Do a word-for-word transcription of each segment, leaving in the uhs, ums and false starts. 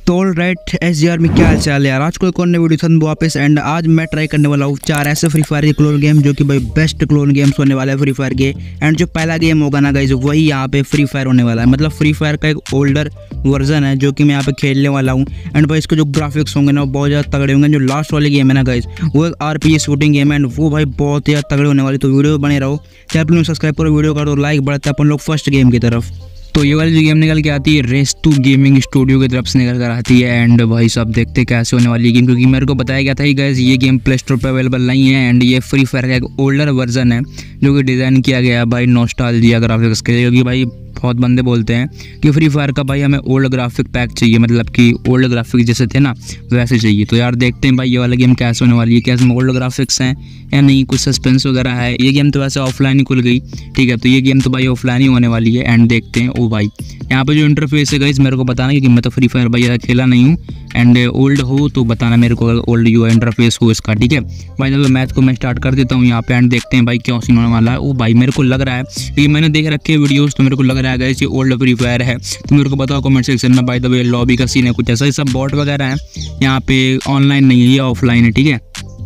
तो all right S G R में क्या हाल चाल है यार। आज को एक और नई वीडियो था वापस एंड आज मैं ट्राई करने वाला हूँ चार ऐसे फ्री फायर के क्लोन गेम जो कि भाई बेस्ट क्लोन गेम्स होने वाला है फ्री फायर के। एंड जो पहला गेम होगा ना गाइस वही यहाँ पे फ्री फायर होने वाला है। मतलब फ्री फायर का एक ओल्डर वर्जन है जो कि मैं यहाँ पे खेलने वाला हूँ। एंड भाई इसके जो ग्राफिक्स होंगे ना वो बहुत ज़्यादा तगड़े होंगे। जो लास्ट वाली गेम है ना गाइस वो एक R P G shooting game है एंड वो भाई बहुत ही ज़्यादा तगड़े होने वाली। तो वीडियो बने रहो, चैनल प्लीज सब्सक्राइब करो, वीडियो कर दो लाइक, बढ़ते अपन लोग फर्स्ट गेम की तरफ। तो ये वाली जो गेम निकल के आती है रेस टू गेमिंग स्टूडियो की तरफ से निकल कर आती है। एंड भाई सब देखते कैसे होने वाली गेम, क्योंकि मेरे को बताया गया था कि गाइस ये गेम प्ले स्टोर पर अवेलेबल नहीं है एंड ये फ्री फायर का एक ओल्डर वर्जन है जो कि डिज़ाइन किया गया है भाई नॉस्टैल्जिया ग्राफिक्स के लिए। क्योंकि भाई बहुत बंदे बोलते हैं कि फ्री फायर का भाई हमें ओल्ड ग्राफिक पैक चाहिए, मतलब कि ओल्ड ग्राफिक जैसे थे ना वैसे चाहिए। तो यार देखते हैं भाई ये वाला गेम कैसे होने वाली है, कैसे ओल्ड ग्राफिक्स हैं या नहीं, कुछ सस्पेंस वगैरह है। ये गेम तो वैसे ऑफलाइन ही खुल गई, ठीक है, तो ये गेम तो भाई ऑफलाइन ही होने वाली है। एंड देखते हैं। ओ भाई यहाँ पे जो इंटरफेस है गाइस मेरे को बताना, क्योंकि मैं तो फ्री फायर भाई ज़्यादा खेला नहीं हूँ। एंड ओल्ड हो तो बताना मेरे को, ओल्ड यू इंटरफेस हो इसका, ठीक है भाई। जब मैच को मैं स्टार्ट कर देता हूँ यहाँ पे एंड देखते हैं भाई क्या सीन होने वाला है। ओ भाई मेरे को लग रहा है, क्योंकि मैंने देख रखे है वीडियोस, तो मेरे को लग रहा है गाइस ये ओल्ड फ्री फायर है। तो मेरे को बताओ कमेंट सेक्शन में। बाय द वे लॉबी का सीन है कुछ ऐसा, ये सब बॉट वगैरह है यहाँ पे, ऑनलाइन नहीं है ये ऑफलाइन है, ठीक है।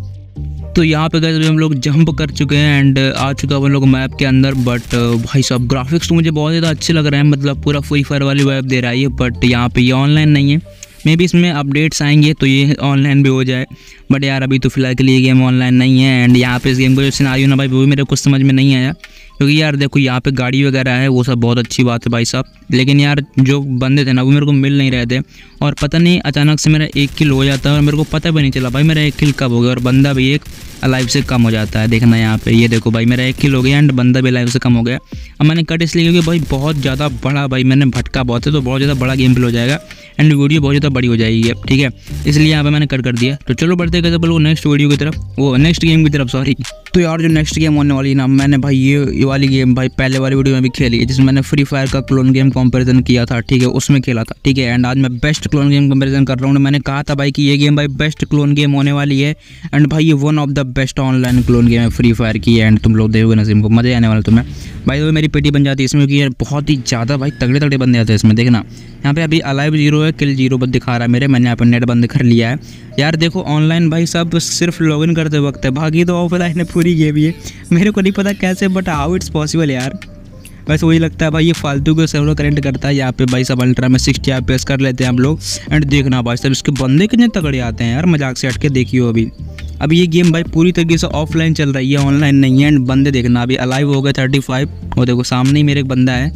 तो यहाँ पे गाइस हम लोग जंप कर चुके हैं एंड आ चुका हम लोग मैप के अंदर। बट भाई साहब ग्राफिक्स तो मुझे बहुत ज़्यादा अच्छे लग रहे हैं, मतलब पूरा फ्री फायर वाली वाइब दे रहा है ये। बट यहाँ पे ये ऑनलाइन नहीं है, मे बी इसमें अपडेट्स आएंगे तो ये ऑनलाइन भी हो जाए। बट यार अभी तो फिलहाल के लिए गेम ऑनलाइन नहीं है। एंड यहाँ पे इस गेम को जो सिनारियो ना भाई वो भी मेरे कुछ समझ में नहीं आया, क्योंकि यार देखो यहाँ पे गाड़ी वगैरह है वो सब बहुत अच्छी बात है भाई साहब, लेकिन यार जो बंदे थे ना वो मेरे को मिल नहीं रहे थे। और पता नहीं अचानक से मेरा एक किल हो जाता है और मेरे को पता भी नहीं चला भाई मेरा एक किल कब हो गया, और बंदा भी एक लाइव से कम हो जाता है। देखना यहाँ पे, ये देखो भाई मेरा एक किल हो गया एंड बंदा भी लाइव से कम हो गया। अब मैंने कट इसलिए क्योंकि भाई बहुत ज़्यादा बड़ा, भाई मैंने भटका बहुत है तो बहुत ज़्यादा बड़ा गेम प्ले हो जाएगा एंड वीडियो बहुत ज़्यादा बड़ी हो जाएगी, ठीक है, इसलिए यहाँ पे मैंने कट कर दिया। तो चलो बढ़ते गए बोलो नेक्स्ट वीडियो की तरफ, वो नेक्स्ट गेम की तरफ सॉरी। तो यार जो नेक्स्ट गेम होने वाली ना, मैंने भाई ये ये वाली गेम भाई पहले वाली वीडियो में भी खेली है जिसमें मैंने फ्री फायर का क्लोन गेम कंपैरिजन किया था, ठीक है, उसमें खेला था, ठीक है। एंड आज मैं बेस्ट क्लोन गेम कंपैरिजन कर रहा हूँ। मैंने कहा था भाई कि ये गेम भाई बेस्ट क्लोन गेम होने वाली है एंड भाई ये one of the best online clone game है फ्री फायर की। एंड तुम लोग देखोगे ना सिम को मज़ा आने वाला तुम्हें भाई। वो मेरी पेटी बन जाती है इसमें, क्योंकि यार बहुत ही ज़्यादा भाई तगड़े तगड़े बंदे आते हैं इसमें। देखना यहाँ पे अभी अलाइव जीरो है, किल जीरो बस दिखा रहा है मेरे, मैंने यहाँ पर नेट बंद कर लिया है। यार देखो ऑनलाइन भाई सब सिर्फ लॉगिन करते वक्त है, बाकी तो ऑफलाइन है पूरी गेम ये। मेरे को नहीं पता कैसे, बट हाउ इट्स पॉसिबल यार। वैसे वही लगता है भाई ये फालतू के सर्वर करेंट करता है। यहाँ पे भाई सब अल्ट्रा में सिक्सटी एफ पी एस कर लेते हैं हम लोग। एंड देखना भाई सब इसके बंदे कितने तगड़े आते हैं यार, मजाक से हट के देखियो। अभी अभी ये गेम भाई पूरी तरीके से ऑफलाइन चल रही है, ऑनलाइन नहीं है। एंड बंदे देखना अभी अलाइव हो गए थर्टी फाइव, वो देखो सामने ही मेरे एक बंदा है।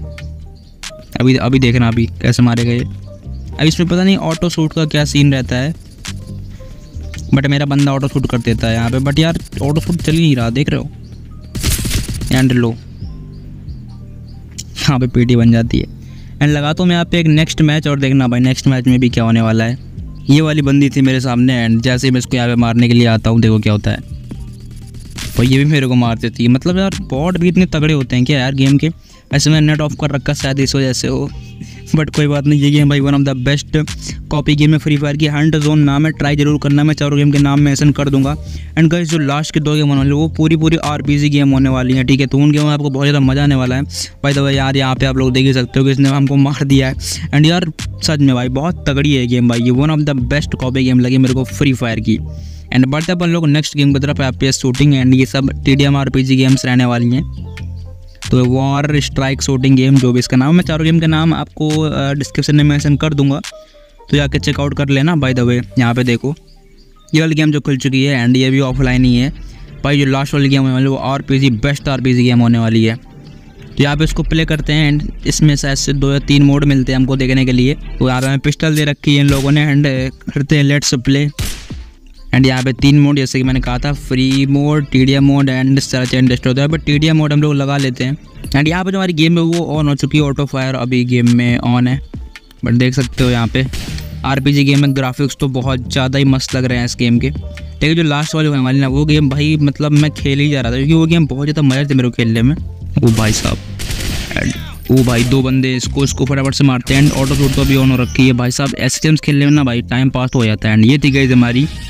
अभी अभी देखना अभी कैसे मारे गए। अब इसमें पता नहीं ऑटो शूट का क्या सीन रहता है, बट मेरा बंदा ऑटो शूट कर देता है यहाँ पे। बट यार ऑटो शूट चल ही नहीं रहा, देख रहे हो। एंड लो यहाँ पे पीटी बन जाती है। एंड लगाता हूँ मैं यहाँ पे एक नेक्स्ट मैच, और देखना भाई नेक्स्ट मैच में भी क्या होने वाला है। ये वाली बंदी थी मेरे सामने एंड जैसे मैं इसको यहाँ पे मारने के लिए आता हूँ देखो क्या होता है भाई, ये भी मेरे को मार देती है। मतलब यार बॉट भी इतने तगड़े होते हैं क्या यार गेम के। ऐसे मैंने नेट ऑफ कर रखा शायद इस वजह से हो, बट कोई बात नहीं। ये गेम भाई one of the best copy game है फ्री फायर की। हंट जोन नाम है, ट्राई जरूर करना, मैं चारों गेम के नाम मेंशन कर दूंगा। एंड गाइस जो लास्ट के दो गेम होने वाले वो पूरी पूरी आरपीजी गेम होने वाली है, ठीक है। तो उन गेम में आपको बहुत ज़्यादा मज़ा आने वाला है भाई। तो भाई यार यहाँ पे आप लोग देख ही सकते हो कि इसने हमको मार दिया है। एंड यार सच में भाई बहुत तगड़ी है गेम भाई, ये one of the best copy game लगी मेरे को फ्री फायर की। एंड बढ़ते अपन लोग नेक्स्ट गेम की तरफ, F P S shooting and ये सब T D M R P G games रहने वाली हैं। तो वॉर स्ट्राइक शूटिंग गेम जो भी इसका नाम है, मैं चारों गेम के नाम आपको डिस्क्रिप्शन में मेंशन कर दूंगा, तो जाके चेकआउट कर लेना। बाय द वे यहाँ पे देखो ये वाली गेम जो खुल चुकी है एंड ये भी ऑफलाइन ही है भाई। जो लास्ट वाली गेम होने वाली वो R P G best R P G game होने वाली है। तो यहाँ पे इसको प्ले करते हैं एंड इसमें शायद से दो या तीन मोड मिलते हैं हमको देखने के लिए। तो यहाँ पे हमें पिस्टल दे रखी है इन लोगों ने एंड करते हैं लेट्स प्ले। एंड यहाँ पे तीन मोड जैसे कि मैंने कहा था, free mode, T D M mode and search and destroy. है but T D M mode हम लोग लगा लेते हैं। एंड यहाँ पे जो हमारी गेम है वो ऑन हो चुकी है, ऑटो फायर अभी गेम में ऑन है। बट देख सकते हो यहाँ पे आरपीजी गेम में ग्राफिक्स तो बहुत ज़्यादा ही मस्त लग रहे हैं इस गेम के। लेकिन जो लास्ट वाली होने वाली ना वो गेम भाई मतलब मैं खेल ही जा रहा था, क्योंकि वो गेम बहुत ज़्यादा मज़ा थे मेरे को खेलने में। वो भाई साहब, वो भाई दो बंदे इसको इसको फटाफट से मारते हैं। एंड ऑटो शूट तो अभी ऑन हो रखी है भाई साहब। ऐसे गेम्स खेलने में ना भाई टाइम पास हो जाता है। एंड ये थी गाइस हमारी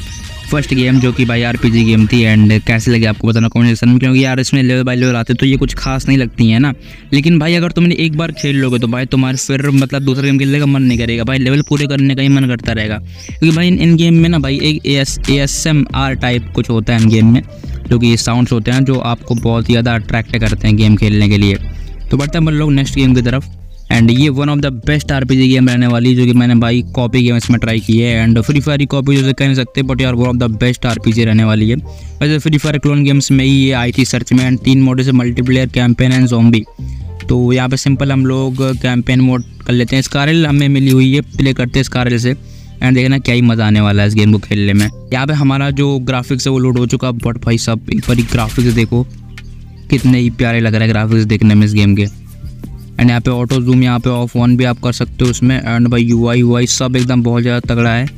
फर्स्ट गेम जो कि भाई आरपीजी गेम थी। एंड कैसे लगे आपको बताना कमेंट सेक्शन में, क्योंकि यार इसमें लेवल बाय लेवल आते तो ये कुछ खास नहीं लगती है ना। लेकिन भाई अगर तुमने एक बार खेल लोगे तो भाई तुम्हारे फिर मतलब दूसरा गेम खेलने का मन नहीं करेगा भाई, लेवल पूरे करने का ही मन करता रहेगा। क्योंकि भाई इन, इन गेम में ना भाई एक A S A S M R type कुछ होता है इन गेम में, जो कि साउंड्स होते हैं जो आपको बहुत ही ज़्यादा अट्रैक्ट करते हैं गेम खेलने के लिए। तो बढ़ते हैं हम लोग नेक्स्ट गेम की तरफ। एंड ये one of the best RPG game रहने वाली, जो कि मैंने भाई कॉपी गेम इसमें ट्राई की है। एंड फ्री फायर की कॉपी जैसे कह नहीं सकते, बट यार one of the best RPG रहने वाली है। वैसे फ्री फायर क्लोन गेम्स में ही ये आई थी सर्च में। एंड तीन मोड से मल्टीप्लेयर, कैंपेन एंड ज़ॉम्बी। तो यहाँ पे सिंपल हम लोग कैंपेन मोड कर लेते हैं। स्कारल हमें मिली हुई है, प्ले करते हैं स्कारल से। एंड देखना क्या ही मज़ा आने वाला है इस गेम को खेलने में। यहाँ पे हमारा जो ग्राफिक्स है वो लोड हो चुका, बट भाई सब एक बार ग्राफिक्स देखो कितने ही प्यारे लग रहे हैं ग्राफिक्स देखने में इस गेम के। एंड यहाँ पे ऑटो जूम यहाँ पे ऑफ ऑन भी आप कर सकते हो उसमें। एंड भाई यू आई यू आई सब एकदम बहुत ज़्यादा तगड़ा है।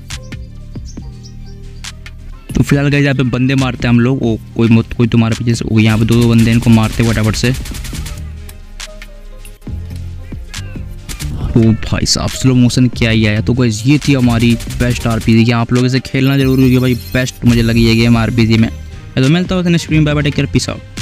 तो फिलहाल गाइस यहाँ पे बंदे मारते हैं हम लोग। ओ कोई मत कोई तुम्हारे पीछे से, यहाँ पे दो दो बंदे इनको मारते फटाफट से। ओ भाई साहब स्लो मोशन क्या ही आया। तो गाइस ये थी हमारी बेस्ट आरपीजी की। आप लोग इसे खेलना जरूर, क्योंकि भाई बेस्ट मुझे लगी है गेम आरपीजी में। तो मिलता हूँ नेक्स्ट वीडियो में, bye bye, take care, peace out.